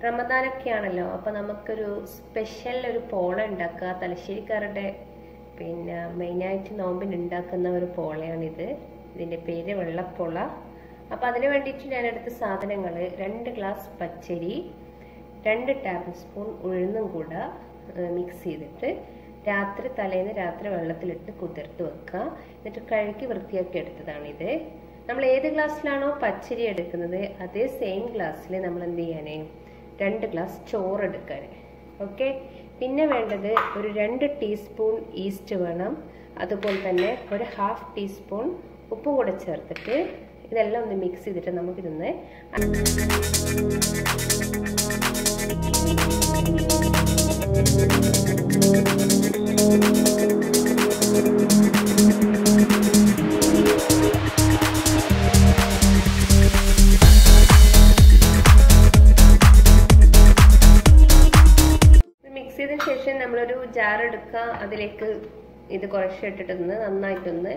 റമദാനൊക്കെയാണല്ലോ, അപ്പോൾ നമുക്കൊരു സ്പെഷ്യൽ ഒരു പോള ഉണ്ടാക്കുക. തലശ്ശേരിക്കാരുടെ പിന്നെ മെയിനായിട്ട് നോമ്പിന് ഉണ്ടാക്കുന്ന ഒരു പോളയാണിത്. ഇതിൻ്റെ പേര് വെള്ളപ്പോള. അപ്പോൾ അതിന് വേണ്ടിയിട്ട് ഞാനെടുത്ത സാധനങ്ങൾ 2 ഗ്ലാസ് പച്ചരി, 2 ടേബിൾ സ്പൂൺ ഉഴുന്നും കൂടെ മിക്സ് ചെയ്തിട്ട് തലേന്ന് രാത്രി വെള്ളത്തിലിട്ട് കുതിർത്ത് വെക്കുക. എന്നിട്ട് കഴുകി വൃത്തിയാക്കി എടുത്തതാണിത്. നമ്മൾ ഏത് ഗ്ലാസ്സിലാണോ പച്ചരി എടുക്കുന്നത് അതേ സെയിം ഗ്ലാസ്സിൽ നമ്മൾ എന്ത് ചെയ്യാൻ 2 ഗ്ലാസ് ചോറ് എടുക്കാൻ. ഓക്കെ. പിന്നെ വേണ്ടത് ഒരു 2 ടീസ്പൂൺ ഈസ്റ്റ് വേണം. അതുപോലെ തന്നെ ഒരു 1/2 ടീസ്പൂൺ ഉപ്പും കൂടെ ചേർത്തിട്ട് ഇതെല്ലാം ഒന്ന് മിക്സ് ചെയ്തിട്ട് നമുക്കിതൊന്ന് മിക്സ് ചെയ്തതിന് ശേഷം നമ്മളൊരു ജാർ എടുക്കുക. അതിലേക്ക് ഇത് കുറച്ചിട്ടിട്ടൊന്ന് നന്നായിട്ടൊന്ന്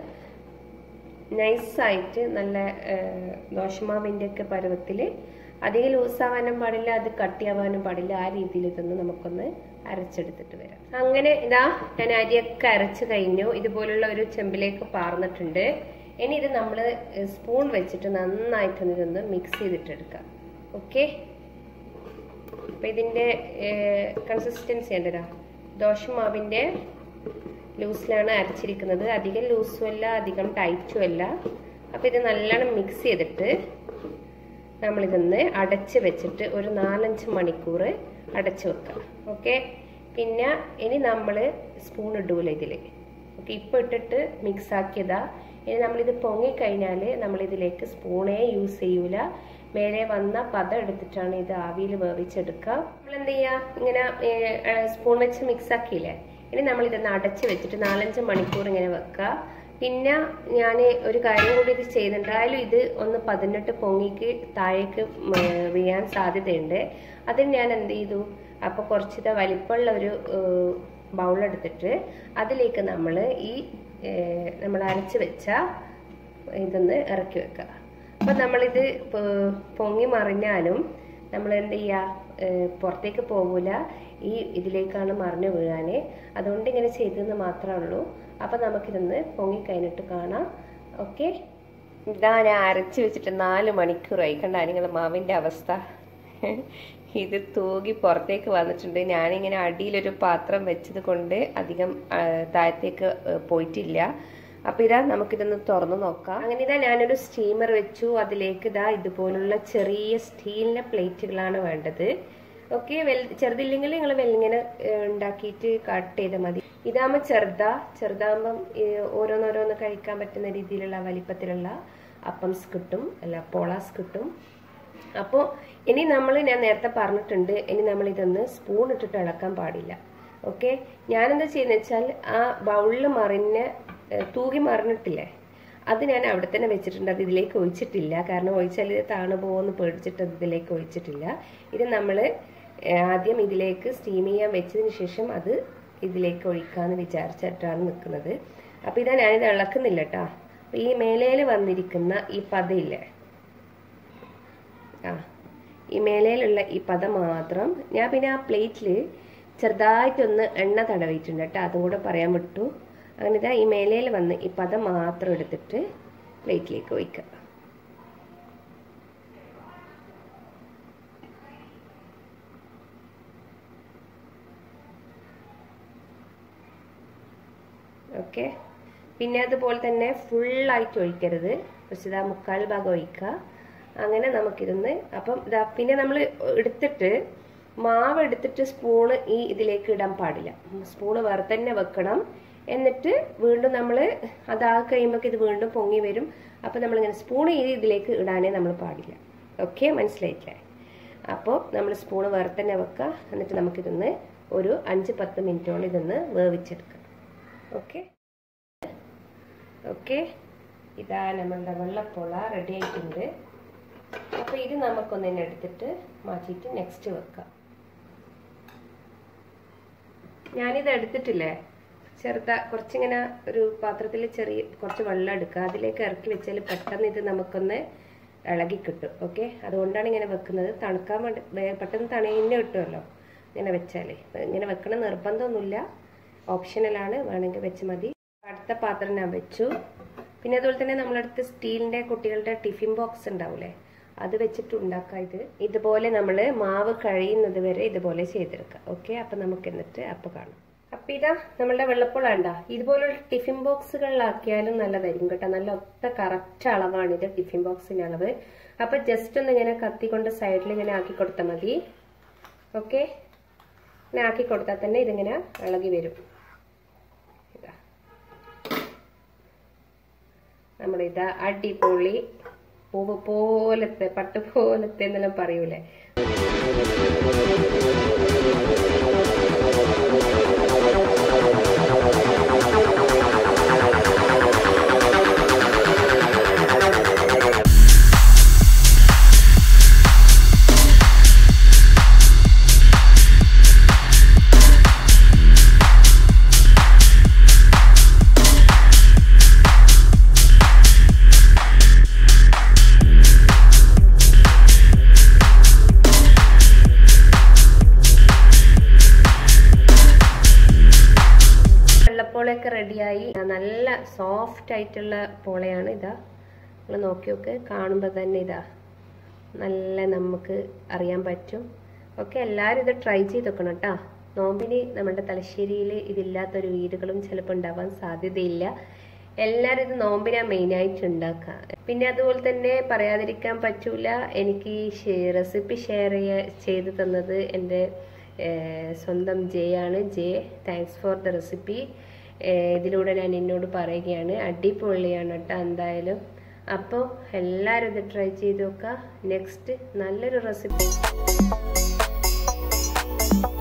നൈസായിട്ട് നല്ല ദോശമാവിൻ്റെ ഒക്കെ പരുവത്തിൽ, അധികം ലൂസാവാനും പാടില്ല, അത് കട്ടിയാവാനും പാടില്ല. ആ രീതിയിൽ ഇതൊന്ന് നമുക്കൊന്ന് അരച്ചെടുത്തിട്ട് വരാം. അങ്ങനെ ഇതാ ഞാൻ അരിയൊക്കെ അരച്ച് കഴിഞ്ഞു. ഇതുപോലുള്ള ഒരു ചെമ്പിലേക്ക് പാർന്നിട്ടുണ്ട്. ഇനി ഇത് നമ്മൾ സ്പൂൺ വെച്ചിട്ട് നന്നായിട്ടൊന്ന് ഇതൊന്ന് മിക്സ് ചെയ്തിട്ടെടുക്കാം. ഓക്കെ. അപ്പം ഇതിൻ്റെ കൺസിസ്റ്റൻസി ഉണ്ടല്ലോ, ദോശമാവിൻ്റെ ലൂസിലാണ് അരച്ചിരിക്കുന്നത്. അധികം ലൂസും അല്ല, അധികം ടൈറ്റും അല്ല. അപ്പം ഇത് നല്ലോണം മിക്സ് ചെയ്തിട്ട് നമ്മളിതൊന്ന് അടച്ച് വെച്ചിട്ട് ഒരു 4-5 മണിക്കൂർ അടച്ച് വെക്കാം. ഓക്കെ. പിന്നെ ഇനി നമ്മൾ സ്പൂൺ ഇടൂല ഇതിൽ. ഓക്കെ. ഇപ്പോൾ ഇട്ടിട്ട് മിക്സ് ആക്കിയതാ. ഇനി നമ്മളിത് പൊങ്ങിക്കഴിഞ്ഞാൽ നമ്മളിതിലേക്ക് സ്പൂണേ യൂസ് ചെയ്യൂല. മേലെ വന്ന പദം എടുത്തിട്ടാണ് ഇത് ആവിയിൽ വേവിച്ചെടുക്കുക. നമ്മളെന്ത് ചെയ്യുക, ഇങ്ങനെ സ്പൂൺ വെച്ച് മിക്സ് ആക്കിയില്ലേ, ഇനി നമ്മളിതൊന്ന് അടച്ച് വെച്ചിട്ട് 4-5 മണിക്കൂർ ഇങ്ങനെ വെക്കുക. പിന്നെ ഞാൻ ഒരു കാര്യം കൂടി ഇത് ചെയ്യുന്നുണ്ടായാലും ഇത് ഒന്ന് 18 പൊങ്ങിക്ക് താഴേക്ക് വീഴാൻ സാധ്യതയുണ്ട്. അതിന് ഞാൻ എന്ത് ചെയ്തു, അപ്പോൾ കുറച്ച് വലിപ്പമുള്ള ഒരു ബൗളെടുത്തിട്ട് അതിലേക്ക് നമ്മൾ നമ്മൾ അരച്ച് വെച്ച ഇതൊന്ന് ഇറക്കി വെക്കുക. അപ്പം നമ്മളിത് പൊങ്ങി മറിഞ്ഞാലും നമ്മൾ എന്ത് ചെയ്യുക, പുറത്തേക്ക് പോകൂല, ഇതിലേക്കാണ് മറിഞ്ഞു വീഴാൻ. അതുകൊണ്ട് ഇങ്ങനെ ചെയ്തെന്ന് മാത്രമേ ഉള്ളൂ. അപ്പം നമുക്കിതൊന്ന് പൊങ്ങിക്കഴിഞ്ഞിട്ട് കാണാം. ഓക്കെ. ഇതാ ഞാൻ അരച്ച് വെച്ചിട്ട് 4 മണിക്കൂറായി. കണ്ടാ നിങ്ങൾ മാവിൻ്റെ അവസ്ഥ? ഇത് തൂകി പുറത്തേക്ക് വന്നിട്ടുണ്ട്. ഞാനിങ്ങനെ അടിയിലൊരു പാത്രം വെച്ചത് കൊണ്ട് അധികം താഴത്തേക്ക് പോയിട്ടില്ല. അപ്പം ഇതാ നമുക്കിതൊന്ന് തുറന്നു നോക്കാം. അങ്ങനെ ഇതാ ഞാനൊരു സ്റ്റീമർ വെച്ചു. അതിലേക്ക് ഇതാ ഇതുപോലുള്ള ചെറിയ സ്റ്റീലിൻ്റെ പ്ലേറ്റുകളാണ് വേണ്ടത്. ഓക്കെ. ചെറുതില്ലെങ്കിൽ നിങ്ങൾ വെല്ലിങ്ങനെ ഉണ്ടാക്കിയിട്ട് കട്ട് ചെയ്താൽ മതി. ഇതാകുമ്പോൾ ചെറുതാകുമ്പം ഓരോന്നോരോന്ന് കഴിക്കാൻ പറ്റുന്ന രീതിയിലുള്ള വലിപ്പത്തിലുള്ള അപ്പംസ് കിട്ടും, അല്ല പോളാസ് കിട്ടും. അപ്പോൾ ഇനി ഞാൻ നേരത്തെ പറഞ്ഞിട്ടുണ്ട്, ഇനി നമ്മളിതൊന്ന് സ്പൂൺ ഇട്ടിട്ട് ഇളക്കാൻ പാടില്ല. ഓക്കെ. ഞാനെന്താ ചെയ്യുന്നത് വെച്ചാൽ ആ ബൗളിൽ തൂകി മറിഞ്ഞിട്ടില്ലേ, അത് ഞാൻ അവിടെ തന്നെ വെച്ചിട്ടുണ്ട്. അത് ഇതിലേക്ക് ഒഴിച്ചിട്ടില്ല. കാരണം ഒഴിച്ചാൽ ഇത് താണു പോകുമെന്ന് പേടിച്ചിട്ട് അത് ഇതിലേക്ക് ഒഴിച്ചിട്ടില്ല. ഇത് നമ്മൾ ആദ്യം ഇതിലേക്ക് സ്റ്റീം ചെയ്യാൻ വെച്ചതിന് ശേഷം അത് ഇതിലേക്ക് ഒഴിക്കാമെന്ന് വിചാരിച്ചിട്ടാണ് നിൽക്കുന്നത്. അപ്പോൾ ഇതാ ഞാനിത് ഇളക്കുന്നില്ല കേട്ടോ. അപ്പോൾ ഈ മേലയിൽ വന്നിരിക്കുന്ന ഈ പതയില്ലേ, ഈ മേലയിലുള്ള ഈ പദം മാത്രം ഞാൻ പിന്നെ ആ പ്ലേറ്റിൽ ചെറുതായിട്ടൊന്ന് എണ്ണ തടവിയിട്ടുണ്ട് കേട്ടോ. അതും കൂടെ പറയാൻ വിട്ടു. അങ്ങനെ ഇതാ ഈ മേലയിൽ വന്ന് ഈ പദം മാത്രം എടുത്തിട്ട് പ്ലേറ്റിലേക്ക് ഒഴിക്കുക. ഓക്കെ. പിന്നെ അതുപോലെ തന്നെ ഫുള്ളായിട്ട് ഒഴിക്കരുത്, കുറച്ച് 1/4 ഭാഗം ഒഴിക്കുക. അങ്ങനെ നമുക്കിതൊന്ന് അപ്പം പിന്നെ നമ്മൾ മാവ് എടുത്തിട്ട് സ്പൂണ് ഇതിലേക്ക് ഇടാൻ പാടില്ല. സ്പൂണ് വേറെ തന്നെ വെക്കണം. എന്നിട്ട് വീണ്ടും നമ്മൾ അതാകെ കഴിയുമ്പോൾ ഇത് വീണ്ടും പൊങ്ങി വരും. അപ്പം നമ്മളിങ്ങനെ സ്പൂണ് ഇതിലേക്ക് ഇടാനേ നമ്മൾ പാടില്ല. ഓക്കെ, മനസ്സിലായില്ലേ? അപ്പോൾ നമ്മൾ സ്പൂണ് വേറെ തന്നെ വെക്കുക. എന്നിട്ട് നമുക്കിതൊന്ന് ഒരു 5-10 മിനിറ്റോളം ഇതൊന്ന് വേവിച്ചെടുക്കാം. ഓക്കെ. ഇതാ നമ്മളുടെ വെള്ളപ്പോള റെഡി ആയിട്ടുണ്ട്. അപ്പോൾ ഇത് നമുക്കൊന്നിനെ എടുത്തിട്ട് മാറ്റിയിട്ട് നെക്സ്റ്റ് വെക്കാം. ഞാനിത് എടുത്തിട്ടില്ലേ, കുറച്ചിങ്ങനെ ഒരു പാത്രത്തിൽ കുറച്ച് വെള്ളം എടുക്കുക. അതിലേക്ക് ഇറക്കി വെച്ചാൽ പെട്ടെന്ന് ഇത് നമുക്കൊന്ന് ഇളകി കിട്ടും. ഓക്കെ, അതുകൊണ്ടാണ് ഇങ്ങനെ വെക്കുന്നത്. തണുക്കാൻ വേണ്ടി പെട്ടെന്ന് തണുന്നെ കിട്ടുമല്ലോ ഇങ്ങനെ വെച്ചാൽ. ഇങ്ങനെ വെക്കണ നിർബന്ധമൊന്നുമില്ല, ഓപ്ഷണലാണ്, വേണമെങ്കിൽ വെച്ച് മതി. അടുത്ത പാത്രം ഞാൻ വെച്ചു. പിന്നെ അതുപോലെ തന്നെ നമ്മളടുത്ത് സ്റ്റീലിൻ്റെ കുട്ടികളുടെ ടിഫിൻ ബോക്സ് ഉണ്ടാവില്ലേ, അത് വെച്ചിട്ട് ഉണ്ടാക്കാം. ഇതുപോലെ നമ്മൾ മാവ് കഴിയുന്നത് വരെ ഇതുപോലെ ചെയ്തെടുക്കാം. ഓക്കെ, അപ്പം നമുക്ക് എന്നിട്ട് അപ്പം കാണാം. അപ്പം ഇതാ നമ്മളുടെ വെള്ളപ്പോള ഉണ്ടാ. ഇതുപോലുള്ള ടിഫിൻ ബോക്സുകളിലാക്കിയാലും നല്ലതായിരിക്കും കേട്ടോ. നല്ല ഒത്ത കറക്റ്റ് അളവാണ് ഇത് ടിഫിൻ ബോക്സിന്റെ അളവ്. അപ്പം ജസ്റ്റ് ഒന്ന് ഇങ്ങനെ കത്തിക്കൊണ്ട് സൈഡിൽ ഇങ്ങനെ ആക്കി കൊടുത്താൽ മതി. ഓക്കെ, ഇങ്ങനെ ആക്കി കൊടുത്താൽ തന്നെ ഇതിങ്ങനെ ഇളകി വരും. നമ്മുടെ ഇതാ അടിപൊളി പൂവ് പോലത്തെ പട്ട് പോലത്തെ എന്നെല്ലാം പറയൂലേ. പോളയൊക്കെ റെഡിയായി. നല്ല സോഫ്റ്റ് ആയിട്ടുള്ള പോളയാണ്. ഇതാ നിങ്ങൾ നോക്കി നോക്ക്, കാണുമ്പോൾ തന്നെ ഇതാ നല്ല നമുക്ക് അറിയാൻ പറ്റും. ഓക്കെ, എല്ലാവരും ഇത് ട്രൈ ചെയ്ത് നോക്കണം കേട്ടോ. നോമ്പിന് നമ്മുടെ തലശ്ശേരിയിൽ ഇതില്ലാത്തൊരു വീടുകളും ചിലപ്പോൾ ഉണ്ടാവാൻ സാധ്യതയില്ല. എല്ലാവരും ഇത് നോമ്പിനാ മെയിനായിട്ട് ഉണ്ടാക്കുക. പിന്നെ അതുപോലെ തന്നെ പറയാതിരിക്കാൻ പറ്റൂല, എനിക്ക് റെസിപ്പി ഷെയർ ചെയ്ത് തന്നത് എൻ്റെ സ്വന്തം ജെ ആണ്. J, thanks for the recipe. ഇതിലൂടെ ഞാൻ എന്നോട് പറയുകയാണ്, അടിപൊളിയാണ് കേട്ടോ എന്തായാലും. അപ്പോൾ എല്ലാവരും ഇത് ട്രൈ ചെയ്ത് നോക്കുക. നെക്സ്റ്റ് നല്ലൊരു റെസിപ്പി